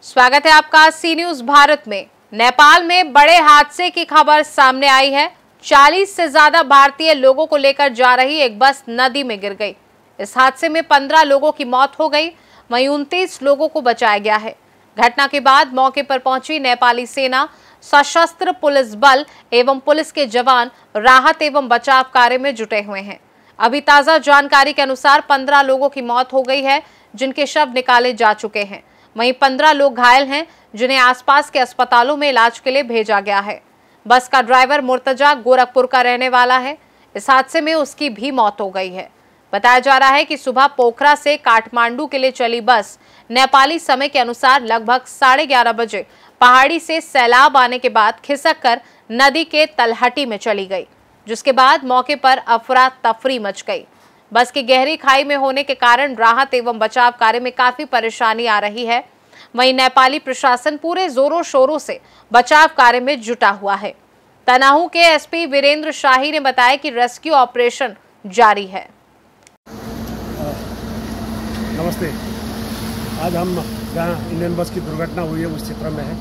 स्वागत है आपका सी न्यूज भारत में। नेपाल में बड़े हादसे की खबर सामने आई है। 40 से ज्यादा भारतीय लोगों को लेकर जा रही एक बस नदी में गिर गई। इस हादसे में 15 लोगों की मौत हो गई, वहीं 29 लोगों को बचाया गया है। घटना के बाद मौके पर पहुंची नेपाली सेना, सशस्त्र पुलिस बल एवं पुलिस के जवान राहत एवं बचाव कार्य में जुटे हुए हैं। अभी ताजा जानकारी के अनुसार 15 लोगों की मौत हो गई है, जिनके शव निकाले जा चुके हैं। वहीं 15 लोग घायल हैं, जिन्हें आसपास के अस्पतालों में इलाज के लिए भेजा गया है। बस का ड्राइवर मुर्तजा गोरखपुर का रहने वाला है। इस हादसे में उसकी भी मौत हो गई है। बताया जा रहा है कि सुबह पोखरा से काठमांडू के लिए चली बस नेपाली समय के अनुसार लगभग 11:30 बजे पहाड़ी से सैलाब आने के बाद खिसक कर नदी के तलहटी में चली गई, जिसके बाद मौके पर अफरा तफरी मच गई। बस की गहरी खाई में होने के कारण राहत एवं बचाव कार्य में काफी परेशानी आ रही है। वहीं नेपाली प्रशासन पूरे जोरों शोरों से बचाव कार्य में जुटा हुआ है। तनहु के एसपी वीरेंद्र शाही ने बताया कि रेस्क्यू ऑपरेशन जारी है। नमस्ते। आज हम जहाँ इंडियन बस की दुर्घटना हुई है उस क्षेत्र में है,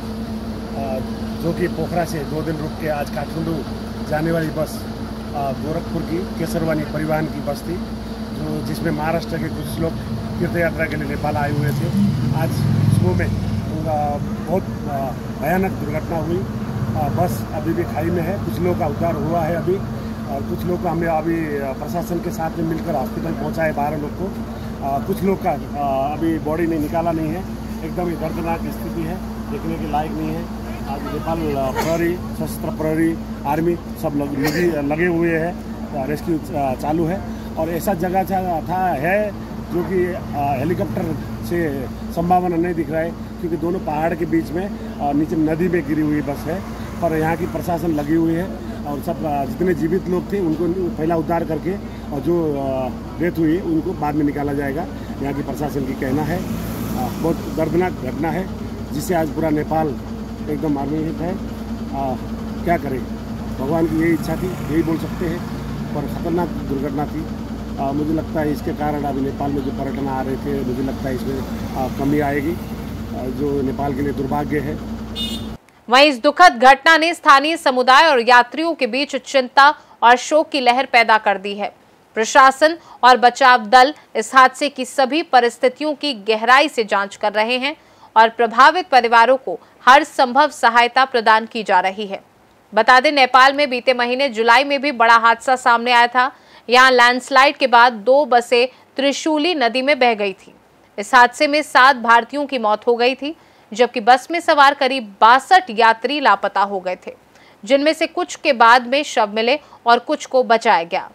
जो कि पोखरा से 2 दिन रुक के आज काठमांडू जाने वाली बस गोरखपुर की केसरवानी परिवहन की बस थी, जिसमें महाराष्ट्र के कुछ लोग तीर्थ यात्रा के लिए नेपाल आए हुए थे। आज सुबह में बहुत भयानक दुर्घटना हुई। बस अभी भी खाई में है। कुछ लोगों का उद्धार हुआ है अभी, और कुछ लोग को हमने अभी प्रशासन के साथ में मिलकर हॉस्पिटल पहुंचाए 12 लोग को। कुछ लोग का अभी बॉडी नहीं निकाला नहीं है। एकदम ही दर्दनाक स्थिति है, देखने के लायक नहीं है। आज नेपाल प्रहरी, सशस्त्र प्रहरी, आर्मी सब लगे हुए हैं, रेस्क्यू चालू है। और ऐसा जगह है जो कि हेलीकॉप्टर से संभावना नहीं दिख रहा है, क्योंकि दोनों पहाड़ के बीच में नीचे नदी में गिरी हुई बस है। पर यहाँ की प्रशासन लगी हुई है, और सब जितने जीवित लोग थे उनको पहला उद्धार करके, और जो डेथ हुई उनको बाद में निकाला जाएगा, यहाँ की प्रशासन की कहना है। बहुत दर्दनाक घटना है, जिससे आज पूरा नेपाल एकदम मर्माहत है। क्या करें, भगवान की यही इच्छा थी, यही बोल सकते हैं। पर खतरनाक दुर्घटना थी। मुझे लगता है इसके कारण अभी नेपाल में जो पर्यटन आ रहे थे, मुझे लगता है इसमें कमी आएगी, जो नेपाल के लिए दुर्भाग्य है। वहीं इस दुखद घटना ने स्थानीय समुदाय और यात्रियों के बीच चिंता और शोक की लहर पैदा कर दी है। प्रशासन और बचाव दल इस हादसे की सभी परिस्थितियों की गहराई से जांच कर रहे हैं और प्रभावित परिवारों को हर संभव सहायता प्रदान की जा रही है। बता दें, नेपाल में बीते महीने जुलाई में भी बड़ा हादसा सामने आया था। यहां लैंडस्लाइड के बाद 2 बसें त्रिशूली नदी में बह गई थी। इस हादसे में 7 भारतीयों की मौत हो गई थी, जबकि बस में सवार करीब 62 यात्री लापता हो गए थे, जिनमें से कुछ के बाद में शव मिले और कुछ को बचाया गया।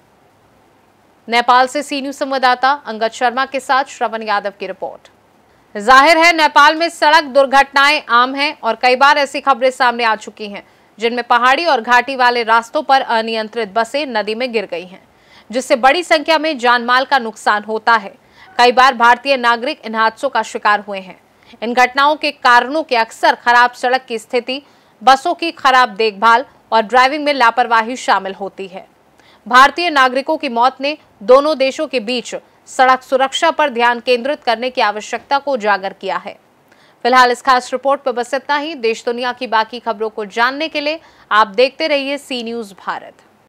नेपाल से सी न्यूज संवाददाता अंगद शर्मा के साथ श्रवण यादव की रिपोर्ट। जाहिर है, नेपाल में सड़क दुर्घटनाएं आम हैं और कई बार ऐसी खबरें सामने आ चुकी हैं, जिनमें पहाड़ी और घाटी वाले रास्तों पर अनियंत्रित बसें नदी में गिर गई हैं, जिससे बड़ी संख्या में जानमाल का नुकसान होता है। कई बार भारतीय नागरिक इन हादसों का शिकार हुए हैं। इन घटनाओं के कारणों के अक्सर खराब सड़क की स्थिति, बसों की खराब देखभाल और ड्राइविंग में लापरवाही शामिल होती है। भारतीय नागरिकों की मौत ने दोनों देशों के बीच सड़क सुरक्षा पर ध्यान केंद्रित करने की आवश्यकता को उजागर किया है। फिलहाल इस खास रिपोर्ट पर बस इतना ही। देश दुनिया की बाकी खबरों को जानने के लिए आप देखते रहिए सी न्यूज भारत।